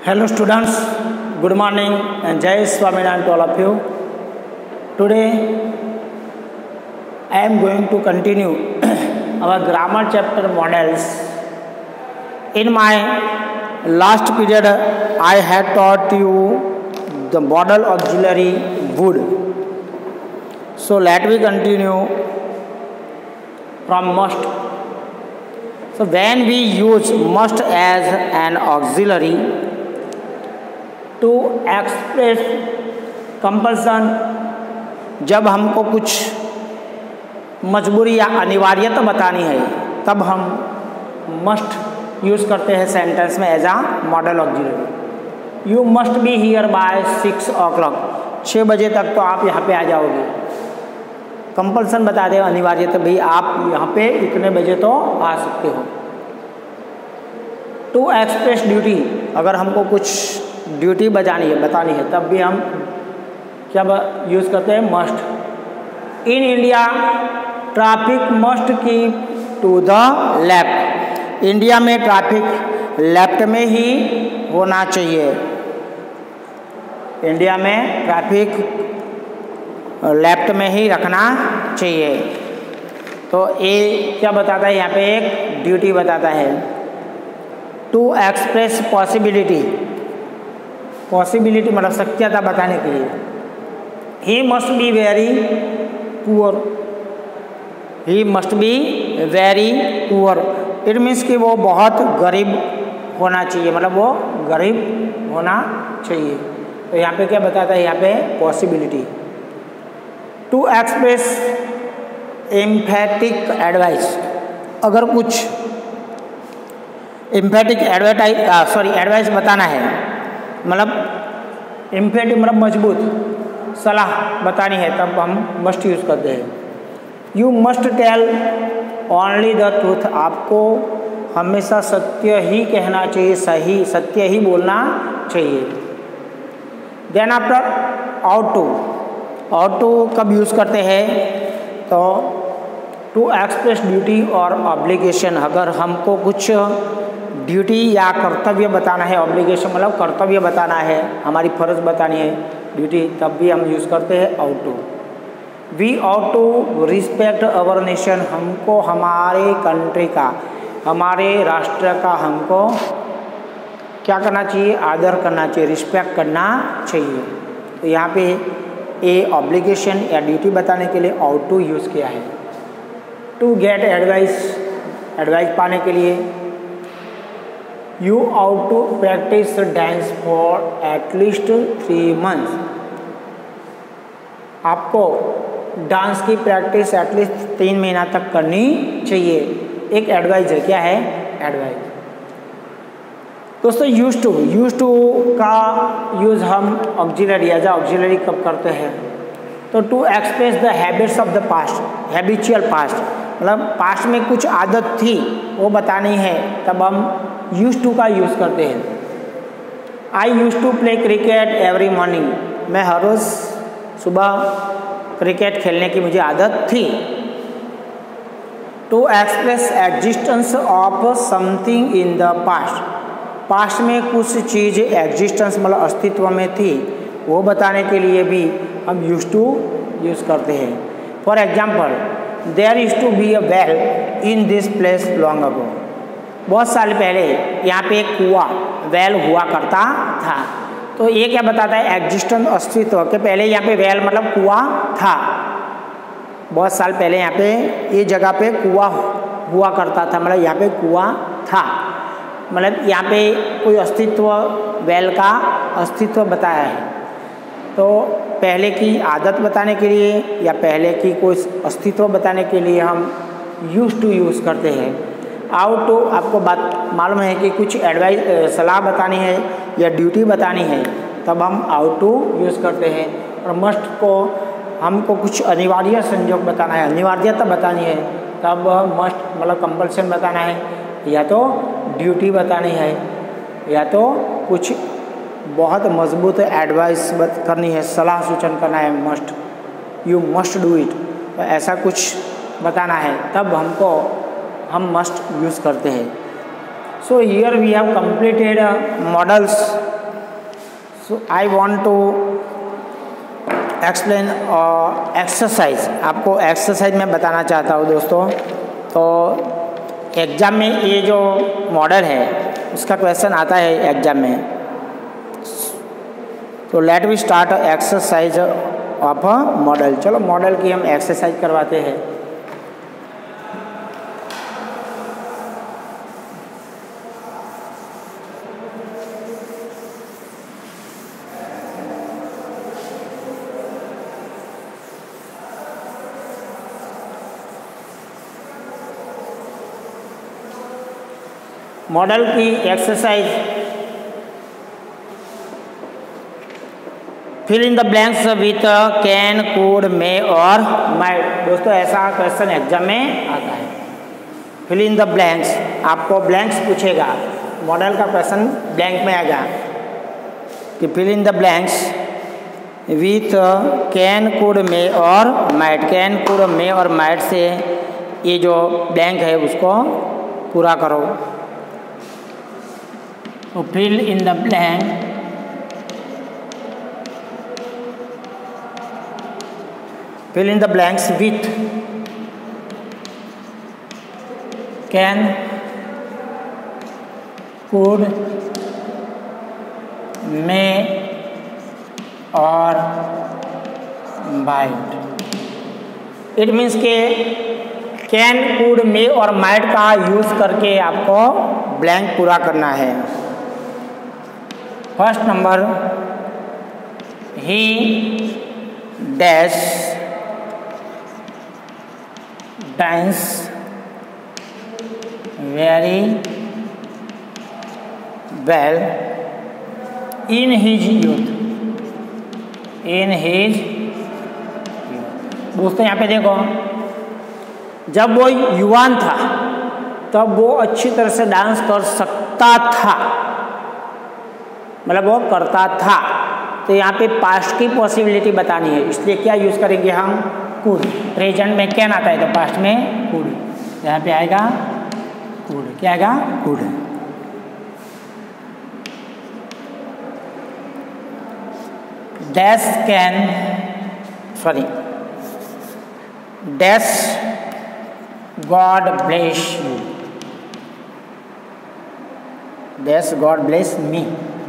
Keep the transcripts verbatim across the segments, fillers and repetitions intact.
Hello students, good morning and Jai Swaminarayan to all of you. Today I am going to continue our grammar chapter models. In my last period I had taught you the model auxiliary would. So let me continue from must. So when we use must as an auxiliary to express compulsion, जब हमको कुछ मजबूरी या अनिवार्यता बतानी है तब हम मस्ट यूज़ करते हैं सेंटेंस में as a modal auxiliary. You must be here by six o'clock, छः बजे तक तो आप यहाँ पे आ जाओगे। कंपल्सन बता दे, अनिवार्यता भाई आप यहाँ पे इतने बजे तो आ सकते हो। टू एक्सप्रेस ड्यूटी, अगर हमको कुछ ड्यूटी बजानी है बतानी है तब भी हम क्या यूज़ करते हैं, must. In India traffic must keep to the left, India में ट्रैफिक लेफ्ट में ही होना चाहिए। इंडिया में ट्रैफिक लेफ्ट में ही रखना चाहिए। तो ये क्या बताता है, यहाँ पे एक ड्यूटी बताता है। टू एक्सप्रेस पॉसिबिलिटी, पॉसिबिलिटी मतलब शक्यता बताने के लिए। He must be very poor, he must be very poor, it means कि वो बहुत गरीब होना चाहिए, मतलब वो गरीब होना चाहिए। तो यहाँ पे क्या बताता है, यहाँ पे possibility. To express emphatic advice, अगर कुछ एम्फेटिक एडवर्टाइज सॉरी एडवाइस बताना है, मतलब एम्फेटिक मतलब मजबूत सलाह बतानी है तब हम मस्ट यूज़ करते हैं। You must tell only the truth, आपको हमेशा सत्य ही कहना चाहिए, सही सत्य ही बोलना चाहिए। Then after ought to, ought to कब यूज़ करते हैं, तो टू एक्सप्रेस ड्यूटी और ऑब्लिगेशन, अगर हमको कुछ ड्यूटी या कर्तव्य बताना है, ऑब्लिगेशन मतलब कर्तव्य बताना है, हमारी फर्ज बतानी है, ड्यूटी, तब भी हम यूज़ करते हैं ought to. We ought to respect our nation, हमको हमारे कंट्री का, हमारे राष्ट्र का हमको क्या करना चाहिए, आदर करना चाहिए, रिस्पेक्ट करना चाहिए। तो यहाँ पे ए ऑब्लिगेशन या ड्यूटी बताने के लिए आउट टू यूज़ किया है। टू गेट एडवाइस, एडवाइस पाने के लिए you ought to practise dance for at least three months, आपको डांस की प्रैक्टिस एटलीस्ट तीन महीना तक करनी चाहिए। एक एडवाइस है, क्या है, एडवाइस। दोस्तों यूज टू, यूज टू का यूज़ हम ऑक्सिलरी एज ऑक्सिलरी कब करते हैं, तो to express the habits of the past, habitual past, मतलब पास्ट में कुछ आदत थी वो बतानी है तब हम यूज टू का यूज़ करते हैं। I use to play cricket every morning, मैं हर रोज़ सुबह क्रिकेट खेलने की मुझे आदत थी। To express existence of something in the past, past में कुछ चीज़ एग्जिस्टेंस मतलब अस्तित्व में थी वो बताने के लिए भी हम यूज टू यूज़ करते हैं। For example, there use to be a well in this place long ago, बहुत साल पहले यहाँ पे एक कुआं वेल हुआ करता था। तो ये क्या बताता है, एग्जिस्टेंस अस्तित्व के पहले यहाँ पे वेल मतलब कुआं था, बहुत साल पहले यहाँ पे ये जगह पे कुआं हुआ करता था, मतलब यहाँ पे कुआं था, मतलब यहाँ पे कोई अस्तित्व, वेल का अस्तित्व बताया है। तो पहले की आदत बताने के लिए या पहले की कोई अस्तित्व बताने के लिए हम यूज टू यूज़ करते हैं। आउट टू, आपको बात मालूम है कि कुछ एडवाइस सलाह बतानी है या ड्यूटी बतानी है तब हम आउट टू यूज़ करते हैं। और मस्ट को हमको कुछ अनिवार्य संयोग बताना है, अनिवार्यता बतानी है तब मस्ट मतलब कंपल्सन बताना है, या तो ड्यूटी बतानी है, या तो कुछ बहुत मजबूत एडवाइस करनी है, सलाह सूचन करना है, must, you must do it, तो ऐसा कुछ बताना है तब हमको हम मस्ट यूज़ करते हैं। So here we have completed uh, models. So I want to explain uh, exercise. आपको एक्सरसाइज में बताना चाहता हूँ दोस्तों। तो एग्ज़ाम में ये जो मॉडल है उसका क्वेश्चन आता है एग्ज़ाम में। तो let we start exercise of a modal. चलो मॉडल की हम एक्सरसाइज करवाते हैं। मॉडल की exercise, fill in the blanks with can, could, may और माइट। दोस्तों ऐसा क्वेश्चन एग्जाम में आता है। फिल इन द ब्लैंक्स, आपको ब्लैंक्स पूछेगा, मॉडल का क्वेश्चन ब्लैंक में आएगा कि fill in the blanks with can, could, may और माइट। कैन, कुड, मे और माइट से ये जो ब्लैंक है उसको पूरा करो। तो fill in the blank fill in the blanks with can, could, may और might। इट मीन्स के कैन, कुड, मे और माइट का यूज़ करके आपको ब्लैंक पूरा करना है। First number, he dash dance very well in his youth. In his दोस्तों यहाँ पे देखो, जब वो युवान था तब वो अच्छी तरह से डांस कर सकता था, मतलब वो करता था। तो यहाँ पे पास्ट की पॉसिबिलिटी बतानी है, इसलिए क्या यूज़ करेंगे हम, कुड। प्रेजेंट में कैन आता है तो पास्ट में कुड, यहाँ पे आएगा कुड। क्या आएगा, could. Dash can, sorry dash God bless you. Dash God bless me.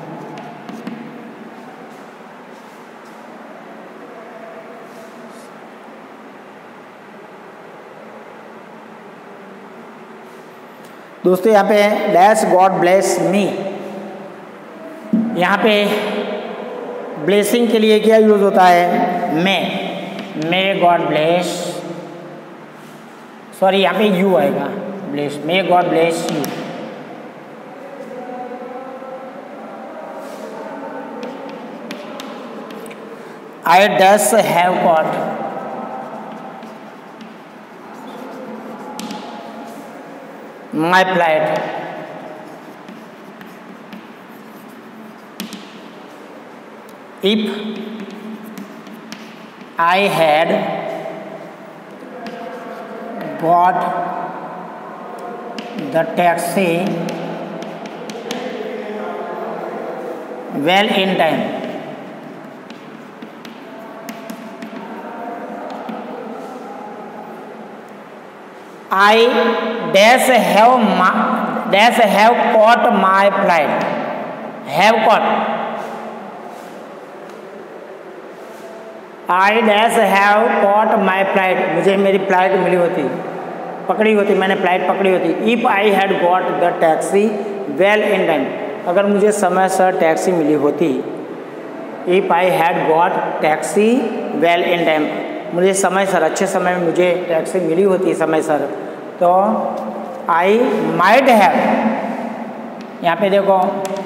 दोस्तों यहाँ पे डैश गॉड ब्लेस मी, यहाँ पे ब्लेसिंग के लिए क्या यूज़ होता है, may. May God bless, sorry यहाँ पे यू आएगा, bless, may God bless you. I dash have got my plight। If I had got the taxi well in time, I dash have my, dash have caught my flight। have caught, I dash have caught my flight। मुझे मेरी flight मिली होती, पकड़ी होती, मैंने flight पकड़ी होती। If I had got the taxi well in time, अगर मुझे समय सर टैक्सी मिली होती। If I had got taxi well in time, मुझे समय सर, अच्छे समय में मुझे टैक्सी मिली होती समय सर, तो आई माइट हैव, यहाँ पे देखो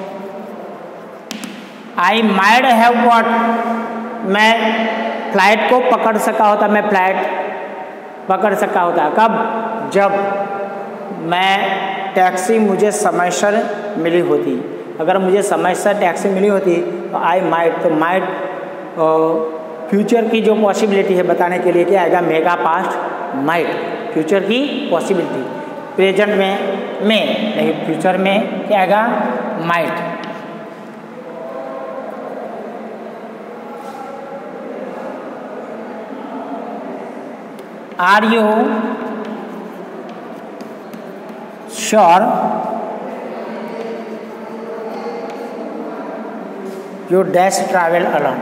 आई माइट हैव गॉट, मैं फ्लाइट को पकड़ सका होता, मैं फ्लाइट पकड़ सका होता। कब, जब मैं टैक्सी मुझे समय सर मिली होती। अगर मुझे समय सर टैक्सी मिली होती तो आई माइट, तो माइट फ्यूचर की जो पॉसिबिलिटी है बताने के लिए क्या आएगा, मेगा पास्ट माइट, फ्यूचर की पॉसिबिलिटी। प्रेजेंट में मे, लेकिन फ्यूचर में क्या आएगा, might. Are you sure you dash travel alone?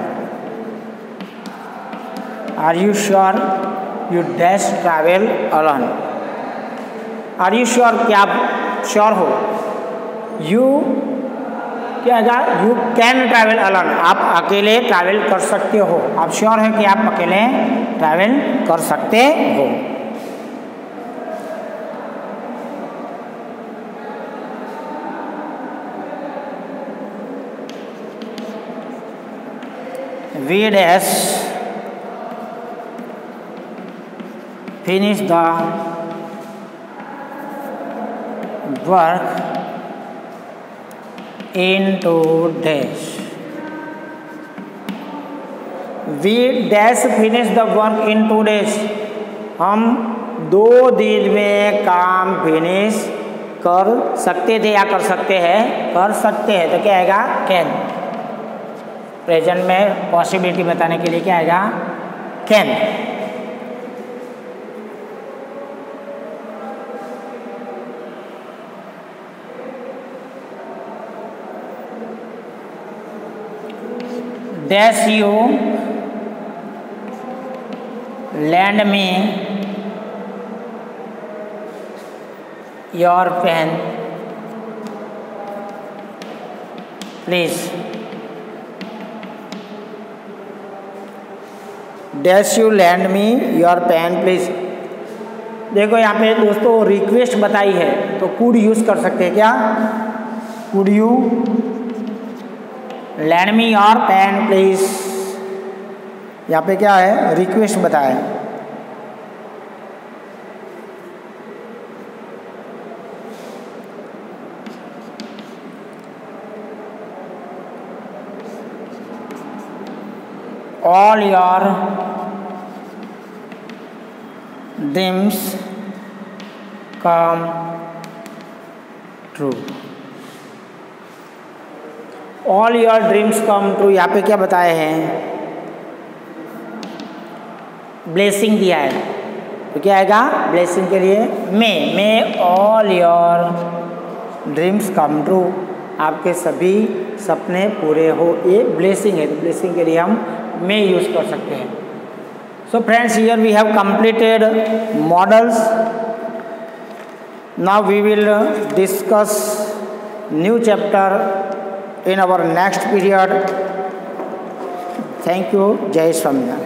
Are you sure you dash travel alone? Are you sure, क्या आप श्योर हो? यू क्या आएगा, यू कैन ट्रैवल अलोन, आप अकेले ट्रैवल कर सकते हो। आप श्योर है कि आप अकेले ट्रैवल कर सकते हो। We dash finish the work in two days. We dash finish the work in two days. हम दो दिन में काम फिनिश कर सकते थे या कर सकते हैं, कर सकते हैं। तो क्या आएगा, कैन। प्रेजेंट में पॉसिबिलिटी बताने के लिए क्या आएगा, can. Dash you lend me your pen please? Dash you lend me your pen please. देखो यहाँ पे दोस्तों रिक्वेस्ट बताई है, तो कुड यूज कर सकते हैं क्या, could you lend me your pen please. यहाँ पे क्या है, रिक्वेस्ट बताया। All your dreams come true. All your dreams come true, यहाँ पे क्या बताए हैं, ब्लेसिंग दिया है। तो क्या आएगा, ब्लेसिंग के लिए may, may all your dreams come true, आपके सभी सपने पूरे हो। ये ब्लेसिंग है, तो ब्लेसिंग के लिए हम मे यूज कर सकते हैं। So friends, here we have completed modals. Now we will discuss new chapter in our next period. Thank you. Jai Swamina.